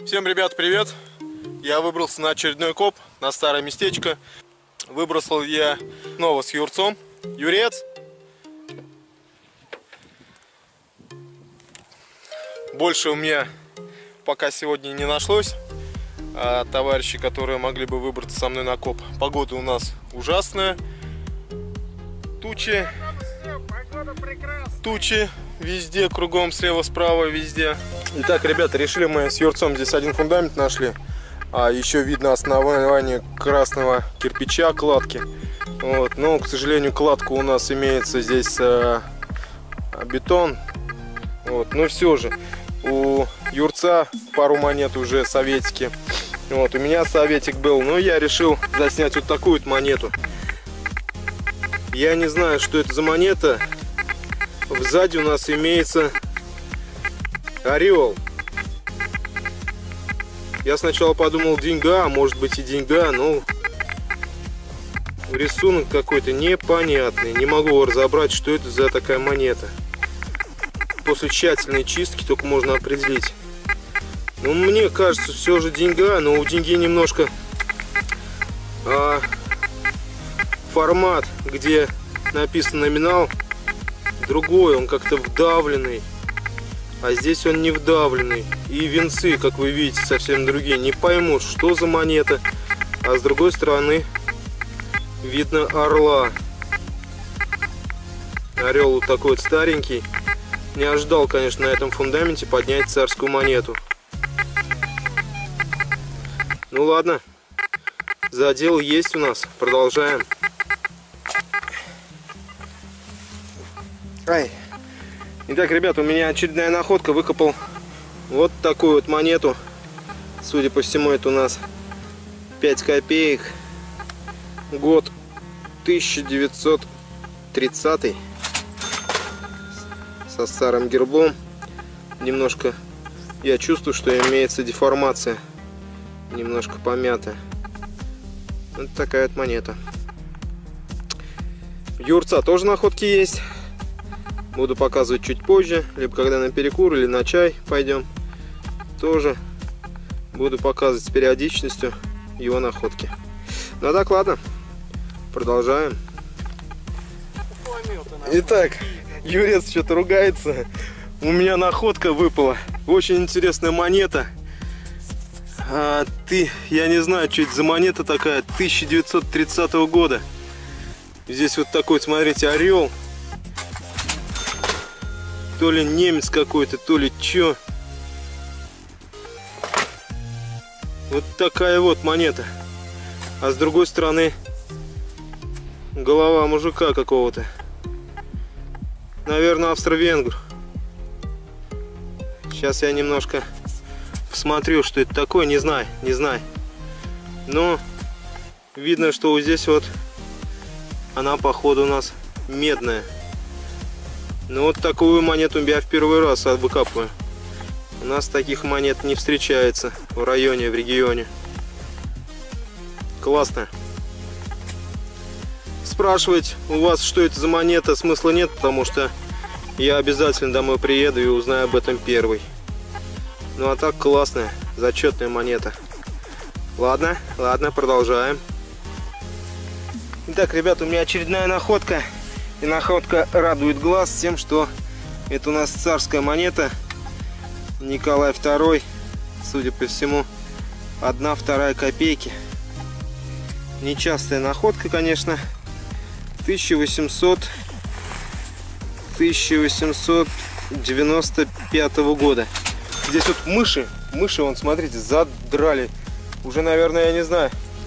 Всем, ребят, привет! Я выбрался на очередной коп, на старое местечко. Выбросил я снова с Юрцом. Юрец! Больше у меня пока сегодня не нашлось товарищей, которые могли бы выбраться со мной на коп. Погода у нас ужасная. Тучи везде, кругом, слева, справа, везде. Итак, ребята, решили мы с Юрцом здесь один фундамент нашли. А еще видно основание красного кирпича, кладки. Вот. Но, к сожалению, кладка у нас имеется здесь бетон. Вот. Но все же, у Юрца пару монет уже советики. Вот. У меня советик был, но я решил заснять вот такую вот монету. Я не знаю, что это за монета. Сзади у нас имеется орел. Я сначала подумал деньга, может быть и деньга, но рисунок какой-то непонятный. Не могу разобрать, что это за такая монета. После тщательной чистки только можно определить. Ну, мне кажется, все же деньга, но у деньги немножко формат, где написан номинал, другой, он как-то вдавленный, а здесь он не вдавленный. И венцы, как вы видите, совсем другие. Не поймут, что за монета. А с другой стороны видно орла. Орел вот такой вот старенький. Не ожидал, конечно, на этом фундаменте поднять царскую монету. Ну ладно, задел есть у нас. Продолжаем. Итак, ребята, у меня очередная находка. Выкопал вот такую вот монету. Судя по всему, это у нас 5 копеек. Год 1930. Со старым гербом. Немножко я чувствую, что имеется деформация. Немножко помята. Вот такая вот монета. У Юрца тоже находки есть. Буду показывать чуть позже, либо когда на перекур или на чай пойдем. Тоже буду показывать с периодичностью его находки. Ну а так, ладно, продолжаем. Итак, Юрец что-то ругается. У меня находка выпала. Очень интересная монета. Я не знаю, что это за монета такая. 1930 года. Здесь вот такой, смотрите, орел. То ли немец какой-то, то ли чё. Вот такая вот монета. А с другой стороны голова мужика какого-то. Наверное, австро-венгр. Сейчас я немножко посмотрю, что это такое. Не знаю. Но видно, что вот здесь вот она, походу, у нас медная. Ну вот такую монету я в первый раз выкапываю. У нас таких монет не встречается в районе, в регионе. Классно. Спрашивать у вас, что это за монета, смысла нет, потому что я обязательно домой приеду и узнаю об этом первый. Ну а так, классная, зачетная монета. Ладно, продолжаем. Итак, ребята, у меня очередная находка. И находка радует глаз тем, что это у нас царская монета. Николай II, судя по всему, 1/2 копейки. Нечастая находка, конечно. 1895 года. Здесь вот мыши, вон, смотрите, задрали. Уже, наверное, я не знаю.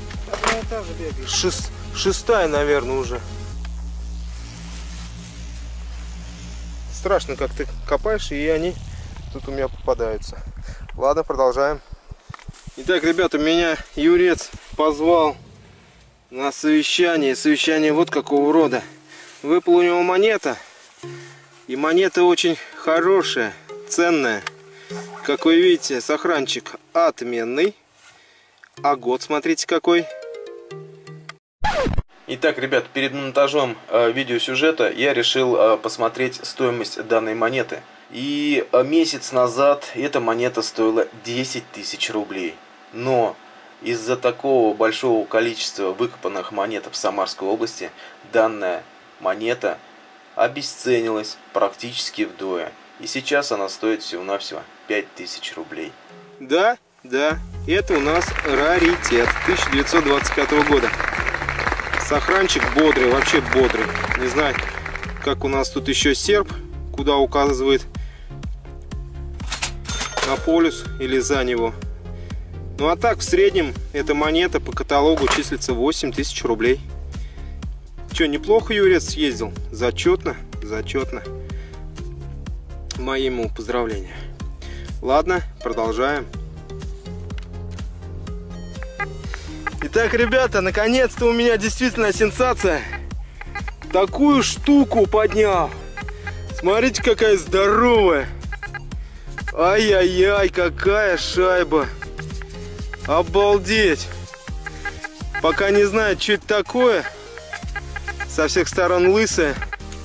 Шестая, наверное, уже. Страшно, как ты копаешь, и они тут у меня попадаются. Ладно, продолжаем. Итак, ребята, меня Юрец позвал на совещание. Совещание вот какого рода. Выпала у него монета. И монета очень хорошая, ценная. Как вы видите, сохранчик отменный. А год, смотрите, какой. Итак, ребят, перед монтажом видеосюжета я решил посмотреть стоимость данной монеты. И месяц назад эта монета стоила 10 тысяч рублей. Но из-за такого большого количества выкопанных монет в Самарской области данная монета обесценилась практически вдвое. И сейчас она стоит всего-навсего 5000 рублей. Да, это у нас раритет 1925 года. Сохранчик бодрый, вообще бодрый. Не знаю, как у нас тут еще серп, куда указывает на полюс или за него. Ну а так, в среднем, эта монета по каталогу числится 8000 рублей. Че, неплохо Юрец съездил? Зачетно, зачетно. Мои ему поздравления. Ладно, продолжаем. Итак, ребята, наконец-то у меня действительно сенсация. Такую штуку поднял. Смотрите, какая здоровая. Ай-яй-яй, какая шайба. Обалдеть. Пока не знаю, что это такое. Со всех сторон лысая.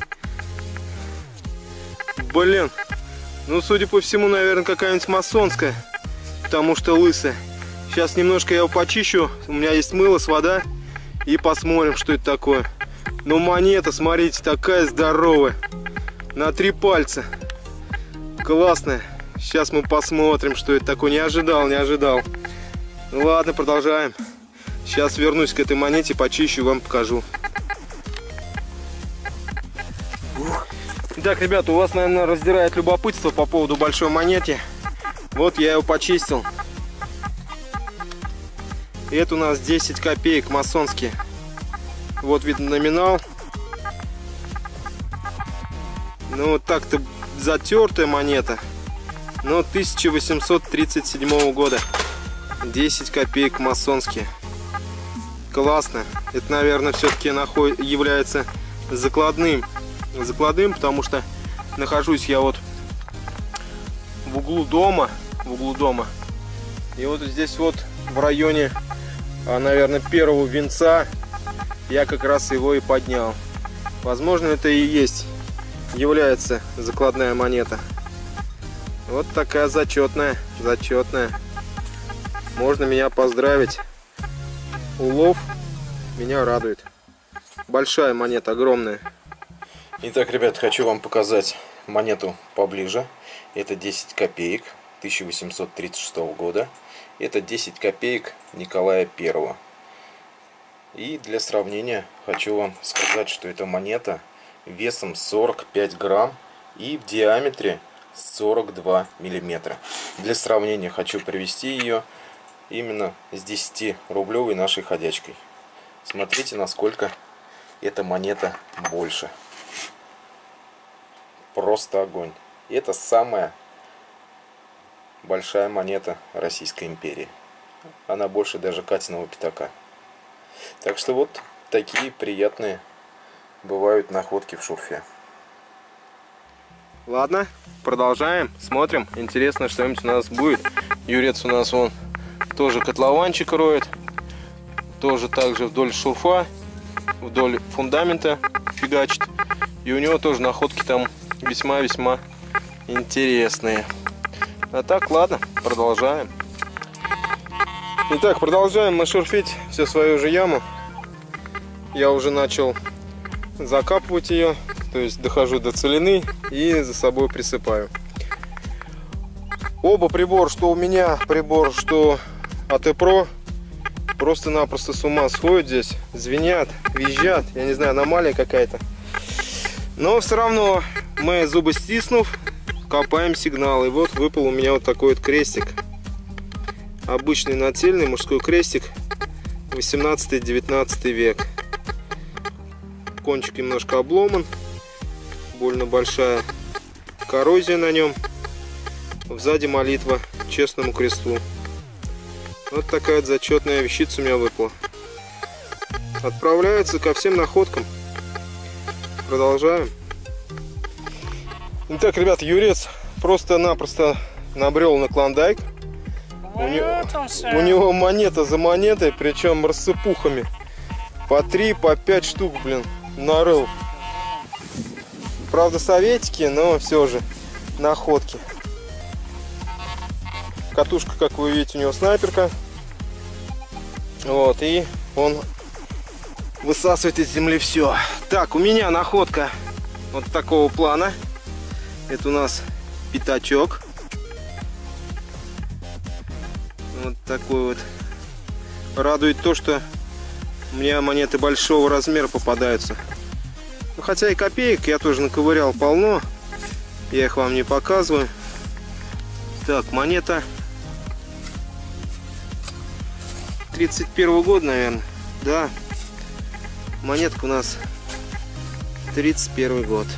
Блин. Ну, судя по всему, наверное, какая-нибудь масонская. Потому что лысая. Сейчас немножко я его почищу. У меня есть мыло с водой. И посмотрим, что это такое. Ну, монета, смотрите, такая здоровая. На 3 пальца. Классная. Сейчас мы посмотрим, что это такое. Не ожидал. Ну, ладно, продолжаем. Сейчас вернусь к этой монете, почищу, вам покажу. Итак, ребята, у вас, наверное, раздирает любопытство по поводу большой монеты. Вот я его почистил. Это у нас 10 копеек масонские. Вот видно номинал. Ну, вот так-то затертая монета. Но 1837 года. 10 копеек масонские. Классно. Это, наверное, все-таки является закладным, потому что нахожусь я вот в углу дома. И вот здесь вот в районе, наверное, первого венца я как раз его и поднял. Возможно, это и является закладная монета. Вот такая зачетная. Можно меня поздравить. Улов меня радует. Большая монета, огромная. Итак, ребят, хочу вам показать монету поближе. Это 10 копеек 1836 года. Это 10 копеек Николая I. И для сравнения хочу вам сказать, что эта монета весом 45 грамм и в диаметре 42 миллиметра. Для сравнения хочу привести ее именно с 10-рублевой нашей ходячкой. Смотрите, насколько эта монета больше. Просто огонь. Это самая большая монета Российской империи. Она больше даже Катиного пятака. Так что вот такие приятные бывают находки в шурфе. Ладно, продолжаем, смотрим. Интересно, что-нибудь у нас будет. Юрец у нас вон тоже котлованчик роет. Тоже также вдоль шурфа, вдоль фундамента фигачит. И у него тоже находки там весьма-весьма интересные. А так, ладно, продолжаем. Итак, продолжаем мы шурфить всю свою же яму. Я уже начал закапывать ее, то есть дохожу до целины и за собой присыпаю. Оба прибора, что у меня прибор, что АТ-Про, просто-напросто с ума сходят здесь, звенят, визжат, я не знаю, аномалия какая-то. Но все равно мы, зубы стиснув, копаем сигнал. И вот выпал у меня вот такой вот крестик. Обычный нательный мужской крестик, 18-19 век. Кончик немножко обломан, больно большая коррозия на нем. Сзади молитва честному кресту. Вот такая вот зачетная вещица у меня выпала. Отправляется ко всем находкам. Продолжаем. Итак, ребят, Юрец просто-напросто набрел на клондайк. У него монета за монетой, причем рассыпухами. По 3, по 5 штук, блин, нарыл. Правда, советики, но все же. находки. Катушка, как вы видите, у него снайперка. Вот, и он высасывает из земли все. Так, у меня находка вот такого плана. Это у нас пятачок. Вот такой вот. Радует то, что у меня монеты большого размера попадаются. Ну, хотя и копеек я тоже наковырял полно. Я их вам не показываю. Так, монета 31-го года, наверное. Да. Монетка у нас 31 год.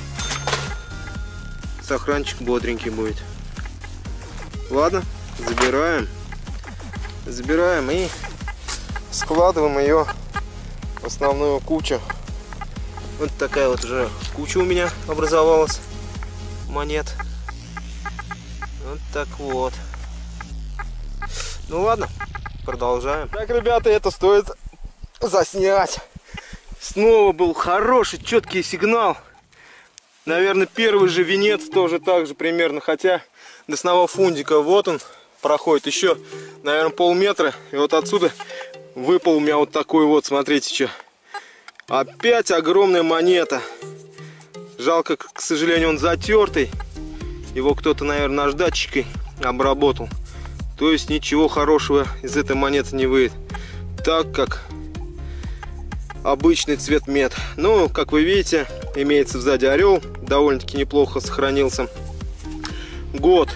Сохранчик бодренький будет. Ладно, забираем. Забираем и складываем ее в основную кучу. Вот такая вот уже куча у меня образовалась монет. Вот так вот. Ну ладно, продолжаем. Так, ребята, это стоит заснять. Снова был хороший, четкий сигнал. Наверное, первый же венец тоже так же примерно. Хотя до самого фундика вот он проходит еще, наверное, полметра. И вот отсюда выпал у меня вот такой вот, смотрите, что. Опять огромная монета. Жалко, к сожалению, он затертый. Его кто-то, наверное, наждачкой обработал. То есть ничего хорошего из этой монеты не выйдет. Так как обычный цвет мед. Ну, как вы видите, имеется сзади орел. Довольно-таки неплохо сохранился. Год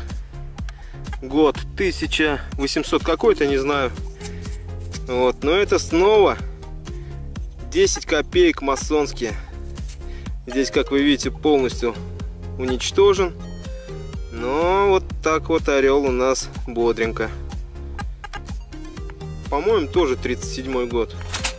1800 какой-то, не знаю. Вот, но это снова 10 копеек масонские. Здесь, как вы видите, полностью уничтожен. Но вот так вот орел у нас бодренько. По-моему, тоже 37-й год.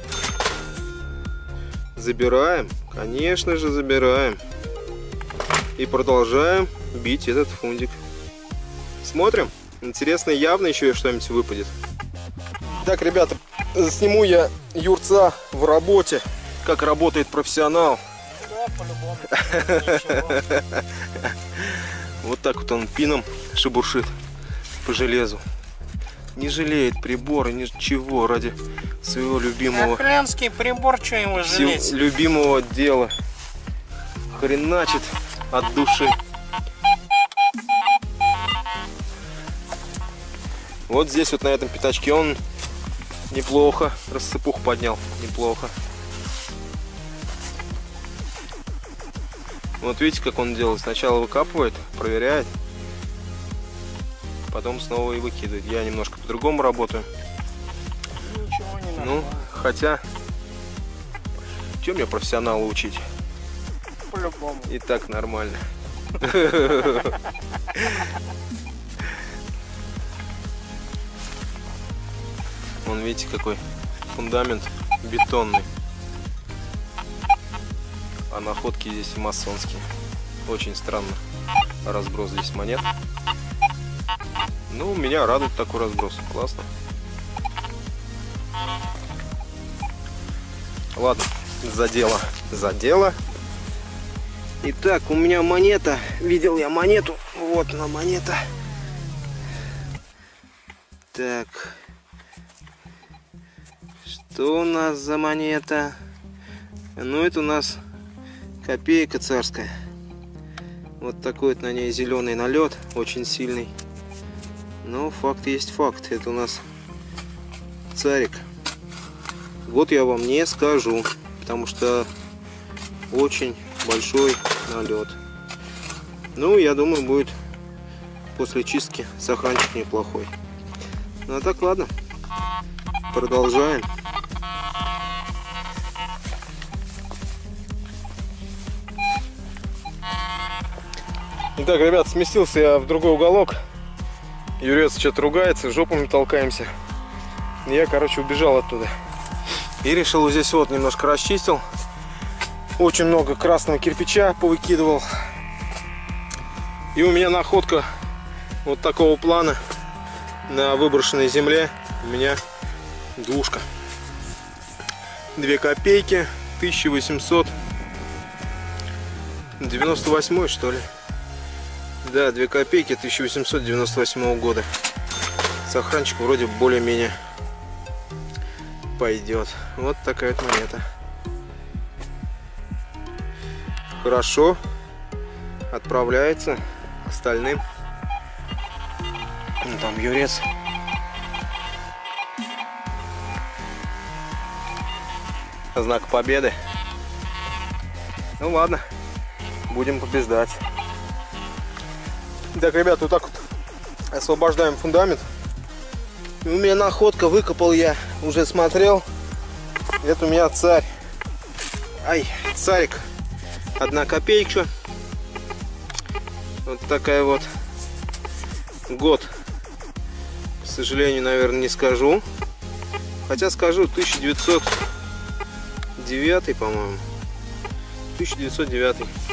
Забираем, конечно же, забираем. И продолжаем бить этот фундик. Смотрим. Интересно, явно еще что-нибудь выпадет. Так, ребята, сниму я юрца в работе, как работает профессионал. Да, по-любому. Вот так вот он пином шебуршит по железу. Не жалеет прибора, ничего, ради своего любимого. Хренский прибор, что ему жалеть? Любимого дела. Хреначит от души. Вот здесь вот на этом пятачке он неплохо рассыпух поднял. Неплохо. Вот видите, как он делает. Сначала выкапывает, проверяет, потом снова и выкидывает. Я немножко по-другому работаю. Ничего не надо. Ну, хотя, чем мне профессионала учить? По-любому. И так нормально. Вон, видите, какой фундамент бетонный. А находки здесь масонские. Очень странно разброс здесь монет. Ну, меня радует такой разброс. Классно. Ладно, за дело. За дело. Итак, у меня монета. Видел я монету. Вот она, монета. Так. Что у нас за монета? Ну, это у нас копейка царская. Вот такой вот на ней зеленый налет, очень сильный. Но факт есть факт. Это у нас царик. Год я вам не скажу, потому что очень большой налет. Ну, я думаю, будет после чистки сохранчик неплохой. Ну, а так, ладно. Продолжаем. Итак, ребят, сместился я в другой уголок. Юрец что-то ругается, жопами толкаемся. Я, короче, убежал оттуда. И решил вот здесь вот немножко расчистил. Очень много красного кирпича повыкидывал. И у меня находка вот такого плана на выброшенной земле. У меня двушка. 2 копейки, 1898, что ли. Да, 2 копейки 1898 года. Сохранчик вроде более-менее пойдет. Вот такая вот монета. Хорошо. Отправляется к остальным. Ну, там юрец. Знак победы. Ну ладно, будем побеждать. Так, ребята, вот так вот освобождаем фундамент. У меня находка, выкопал я, уже смотрел. Это у меня царь. Ай, царик. 1 копейка. Вот такая вот. Год, к сожалению, наверное, не скажу. Хотя скажу 1909, по-моему. 1909.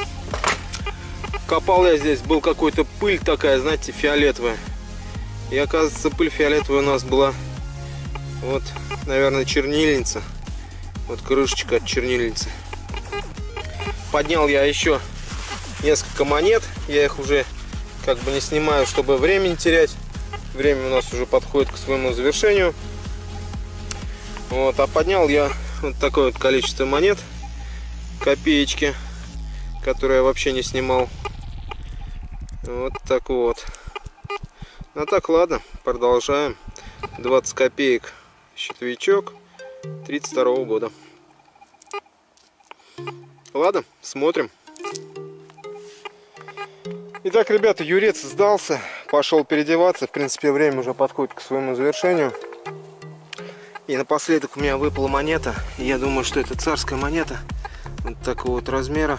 Копал я здесь, был какой-то пыль такая, знаете, фиолетовая. И оказывается, пыль фиолетовая у нас была, вот, наверное, чернильница. Вот крышечка от чернильницы. Поднял я еще несколько монет. Я их уже как бы не снимаю, чтобы время не терять. Время у нас уже подходит к своему завершению. Вот, а поднял я вот такое вот количество монет. Копеечки, которые я вообще не снимал. Вот так вот. Ну так, ладно, продолжаем. 20 копеек щитовичок 32 года. Ладно, смотрим. Итак, ребята, юрец сдался, пошел переодеваться. В принципе, время уже подходит к своему завершению. И напоследок у меня выпала монета. Я думаю, что это царская монета. Вот такого вот размера.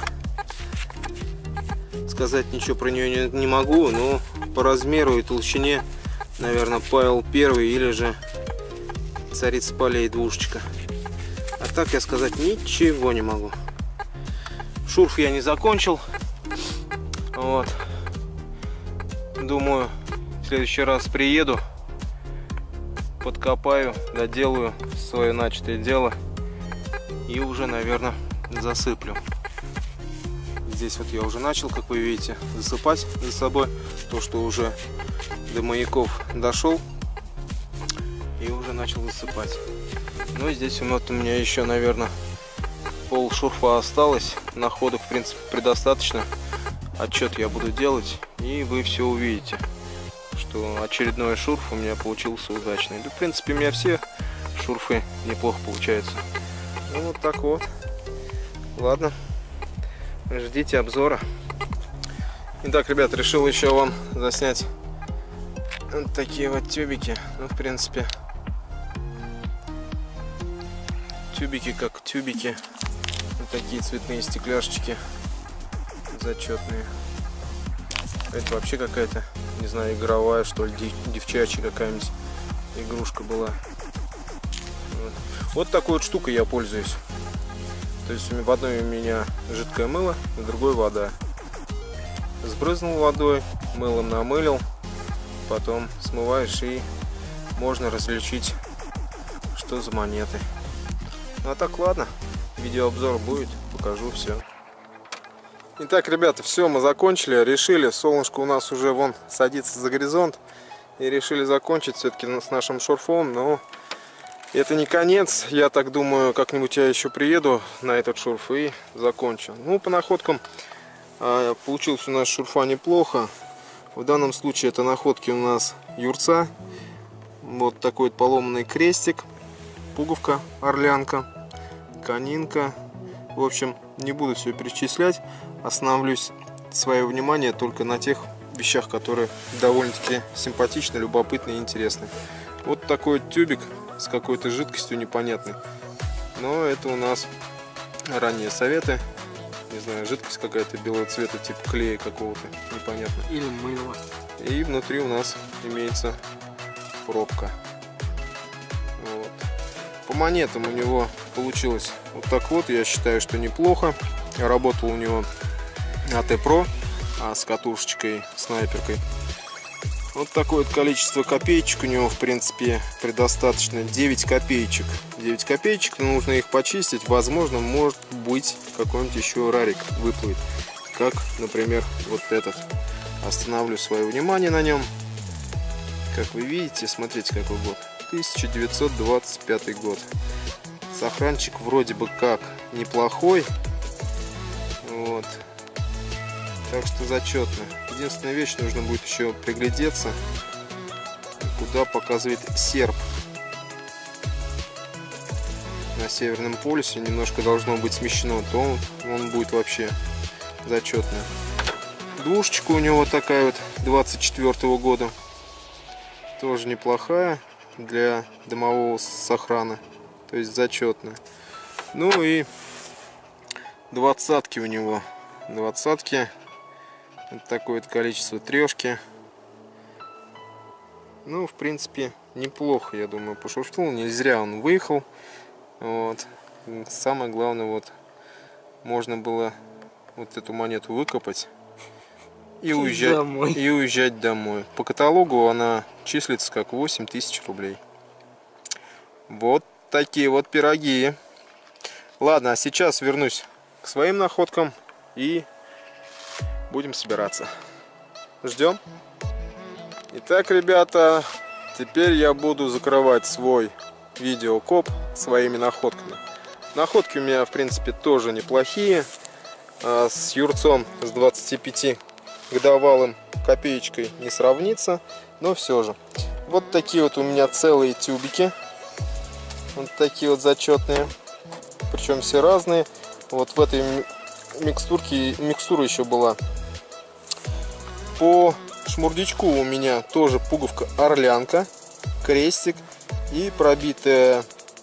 Сказать ничего про нее не могу, но по размеру и толщине, наверное, Павел I или же царица полей двушечка. А так я сказать ничего не могу. Шурф я не закончил. Вот. Думаю, в следующий раз приеду, подкопаю, доделаю свое начатое дело и уже, наверное, засыплю. Здесь вот я уже начал, как вы видите, засыпать за собой. То, что уже до маяков дошел. И уже начал засыпать. Ну и здесь вот у меня еще, наверное, пол шурфа осталось. Находок, в принципе, предостаточно. Отчет я буду делать. И вы все увидите, что очередной шурф у меня получился удачный. Да, в принципе, у меня все шурфы неплохо получаются. Ну вот так вот. Ладно. Ждите обзора. Итак, ребят, решил еще вам заснять вот такие вот тюбики. Ну, в принципе, тюбики как тюбики. Вот такие цветные стекляшечки зачетные. Это вообще какая-то, не знаю, игровая, что ли, девчачья какая-нибудь игрушка была. Вот такой вот штукой я пользуюсь. То есть в одной у меня жидкое мыло, в другой вода. Сбрызнул водой, мылом намылил, потом смываешь и можно различить, что за монеты. Ну а так, ладно, видеообзор будет, покажу все. Итак, ребята, все, мы закончили, решили, солнышко у нас уже вон садится за горизонт. И решили закончить все-таки с нашим шурфом, но это не конец. Я так думаю, как-нибудь я еще приеду на этот шурф и закончу. Ну, по находкам получилось у нас шурфа неплохо. В данном случае это находки у нас юрца. Вот такой вот поломанный крестик, пуговка, орлянка, конинка. В общем, не буду все перечислять. Остановлюсь свое внимание только на тех вещах, которые довольно-таки симпатичны, любопытны и интересны. Вот такой вот тюбик с какой-то жидкостью непонятной. Но это у нас ранние советы. Не знаю, жидкость какая-то белого цвета, типа клея какого-то, непонятно. Или мыло. И внутри у нас имеется пробка. Вот. По монетам у него получилось вот так вот. Я считаю, что неплохо. Работал у него АТ Pro с катушечкой, снайперкой. Вот такое вот количество копеечек у него, в принципе, предостаточно. 9 копеечек. 9 копеечек, но нужно их почистить. Возможно, может быть, какой-нибудь еще рарик выплывет. Как, например, вот этот остановлю свое внимание на нем. Как вы видите, смотрите, какой год. 1925 год. Сохранчик вроде бы как неплохой. Вот. Так что зачетно. Единственная вещь, нужно будет еще приглядеться, куда показывает серп. На Северном полюсе немножко должно быть смещено, то он будет вообще зачетный. Двушечка у него такая вот 24 года. Тоже неплохая для дымового сохрана. То есть зачетная. Ну и двадцатки у него. Двадцатки. Вот такое вот количество, трешки. Ну, в принципе, неплохо, я думаю, пошуршнул. Не зря он выехал. Вот. Самое главное, вот можно было вот эту монету выкопать и уезжать домой. По каталогу она числится как 8000 рублей. Вот такие вот пироги. Ладно, а сейчас вернусь к своим находкам и будем собираться. Ждем. Итак, ребята, теперь я буду закрывать свой видеокоп своими находками. Находки у меня, в принципе, тоже неплохие. С юрцом с 25-годовалым копеечкой не сравнится, но все же. Вот такие вот у меня целые тюбики. Вот такие вот зачетные. Причем все разные. Вот в этой микстурке микстура еще была. По шмурдячку у меня тоже пуговка орлянка, крестик и пробитая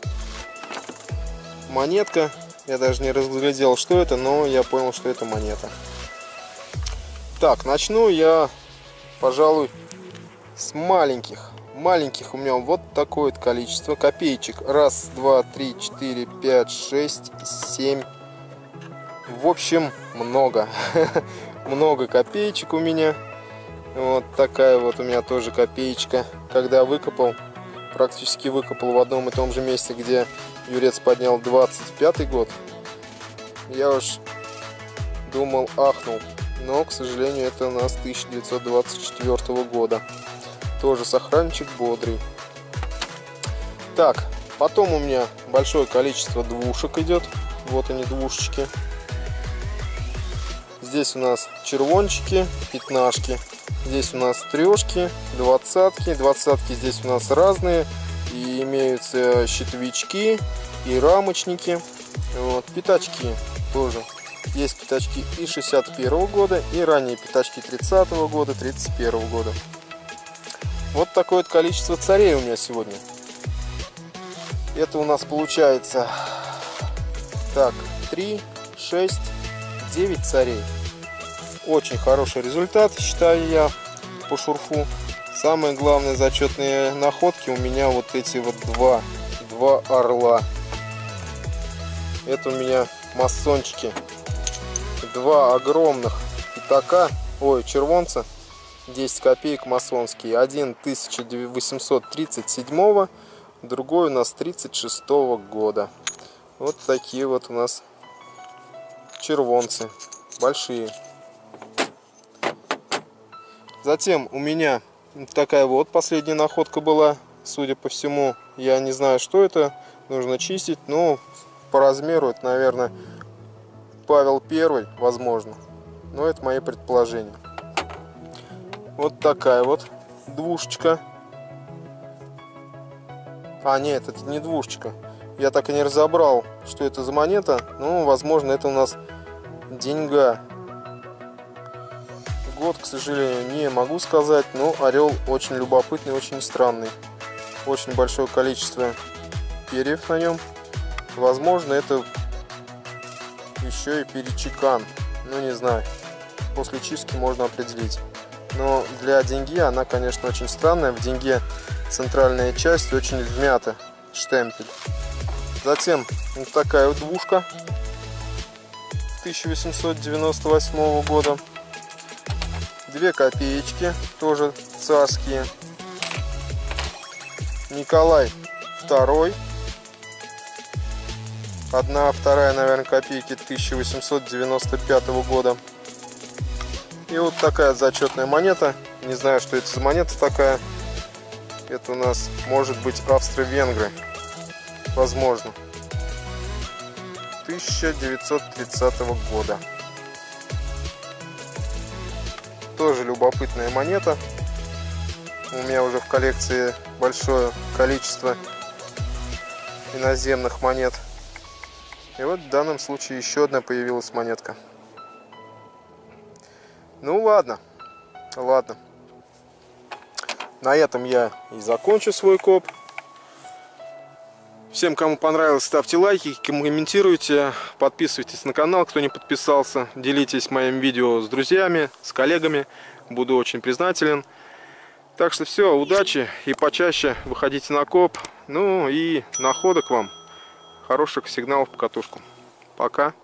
монетка. Я даже не разглядел, что это, но я понял, что это монета. Так, начну я, пожалуй, с маленьких. Маленьких у меня вот такое вот количество копеечек. Раз, два, три, четыре, пять, шесть, семь. В общем, много. Много копеечек у меня. Вот такая вот у меня тоже копеечка. Когда выкопал, практически выкопал в одном и том же месте, где юрец поднял 25-й год. Я уж думал, ахнул. Но, к сожалению, это у нас 1924 года. Тоже сохранчик бодрый. Так, потом у меня большое количество двушек идет. Вот они, двушечки. Здесь у нас червончики, пятнашки. Здесь у нас трешки, двадцатки. Двадцатки здесь у нас разные. И имеются щитовички и рамочники. Вот, пятачки тоже. Есть пятачки и 61 года, и ранние пятачки 30 года, 31 года. Вот такое вот количество царей у меня сегодня. Это у нас получается так, 3, 6, 9 царей. Очень хороший результат, считаю я, по шурфу. Самые главные зачетные находки у меня вот эти вот два орла. Это у меня масончики. Два огромных пятака, червонца, 10 копеек масонские. Один 1837, другой у нас 36 года. Вот такие вот у нас червонцы, большие. Затем у меня такая вот последняя находка была. Судя по всему, я не знаю, что это. Нужно чистить, но по размеру это, наверное, Павел I, возможно. Но это мои предположения. Вот такая вот двушечка. А, нет, это не двушечка. Я так и не разобрал, что это за монета. Ну, возможно, это у нас деньга. Год, к сожалению, не могу сказать, но орел очень любопытный, очень странный. Очень большое количество перьев на нем. Возможно, это еще и перечекан. Ну, не знаю. После чистки можно определить. Но для деньги она, конечно, очень странная. В деньге центральная часть очень вмята. Штемпель. Затем вот такая вот двушка 1898 года. 2 копеечки, тоже царские. Николай II. Одна, вторая, наверное, копейки 1895 года. И вот такая зачетная монета. Не знаю, что это за монета такая. Это у нас может быть австро-венгры. Возможно. 1930 года. Тоже любопытная монета. У меня уже в коллекции большое количество иноземных монет. И вот в данном случае еще одна появилась монетка. Ну ладно. Ладно. На этом я и закончу свой коп. Всем, кому понравилось, ставьте лайки, комментируйте, подписывайтесь на канал, кто не подписался. Делитесь моим видео с друзьями, с коллегами. Буду очень признателен. Так что все, удачи и почаще выходите на коп. Ну и находок вам. Хороших сигналов по катушку. Пока.